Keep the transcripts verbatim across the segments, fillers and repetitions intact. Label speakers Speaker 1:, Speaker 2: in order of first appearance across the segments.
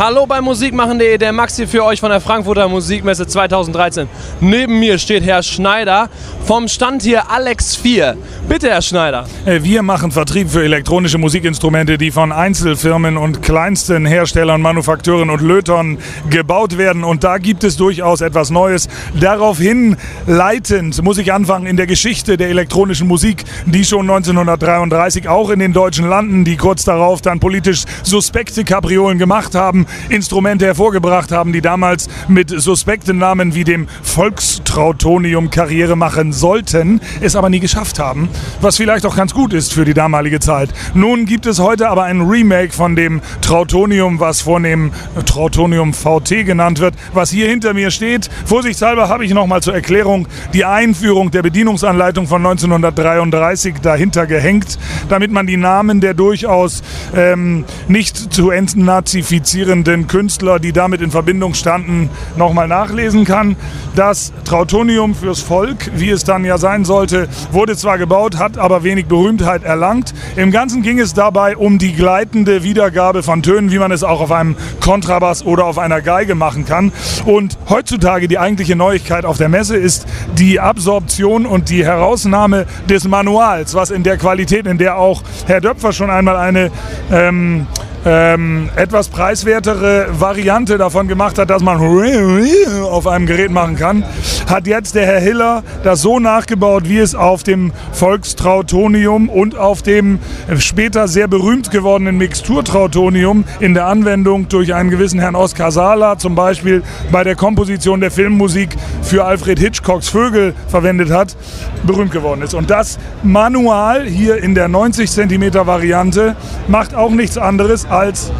Speaker 1: Hallo bei musikmachen punkt de, der Max hier für euch von der Frankfurter Musikmesse zweitausenddreizehn. Neben mir steht Herr Schneider vom Stand hier Alex vier. Bitte, Herr Schneider.
Speaker 2: Wir machen Vertrieb für elektronische Musikinstrumente, die von Einzelfirmen und kleinsten Herstellern, Manufakteuren und Lötern gebaut werden. Und da gibt es durchaus etwas Neues. Daraufhin leitend muss ich anfangen in der Geschichte der elektronischen Musik, die schon neunzehnhundertdreiunddreißig auch in den deutschen Landen, die kurz darauf dann politisch suspekte Kapriolen gemacht haben, Instrumente hervorgebracht haben, die damals mit suspekten Namen wie dem Volkstrautonium Karriere machen sollten, es aber nie geschafft haben, was vielleicht auch ganz gut ist für die damalige Zeit. Nun gibt es heute aber ein Remake von dem Trautonium, was vornehm Trautonium V T genannt wird, was hier hinter mir steht. Vorsichtshalber habe ich nochmal zur Erklärung die Einführung der Bedienungsanleitung von neunzehnhundertdreiunddreißig dahinter gehängt, damit man die Namen der durchaus ähm, nicht zu entnazifizierenden Künstler, die damit in Verbindung standen, nochmal nachlesen kann. Das Trautonium fürs Volk, wie es dann ja sein sollte, wurde zwar gebaut, hat aber wenig Berühmtheit erlangt. Im Ganzen ging es dabei um die gleitende Wiedergabe von Tönen, wie man es auch auf einem Kontrabass oder auf einer Geige machen kann. Und heutzutage die eigentliche Neuigkeit auf der Messe ist die Absorption und die Herausnahme des Manuals, was in der Qualität, in der auch Herr Döpfer schon einmal eine ähm, Ähm, etwas preiswertere Variante davon gemacht hat, dass man auf einem Gerät machen kann, hat jetzt der Herr Hiller das so nachgebaut, wie es auf dem Volkstrautonium und auf dem später sehr berühmt gewordenen Mixturtrautonium in der Anwendung durch einen gewissen Herrn Oskar Sala zum Beispiel bei der Komposition der Filmmusik für Alfred Hitchcocks Vögel verwendet hat, berühmt geworden ist. Und das Manual hier in der neunzig Zentimeter Variante macht auch nichts anderes als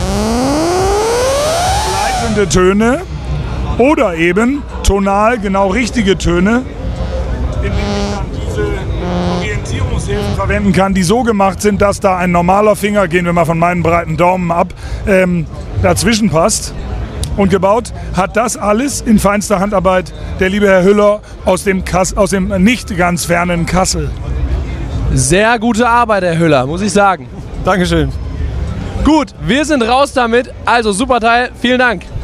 Speaker 2: gleitende Töne oder eben tonal genau richtige Töne, indem ich dann diese Orientierungshilfen verwenden kann, die so gemacht sind, dass da ein normaler Finger, gehen wir mal von meinen breiten Daumen ab, ähm, dazwischen passt. Und gebaut hat das alles in feinster Handarbeit der liebe Herr Hiller aus dem, Kass, aus dem nicht ganz fernen Kassel.
Speaker 1: Sehr gute Arbeit, Herr Hiller, muss ich sagen.
Speaker 3: Dankeschön.
Speaker 1: Gut, wir sind raus damit. Also super Teil. Vielen Dank.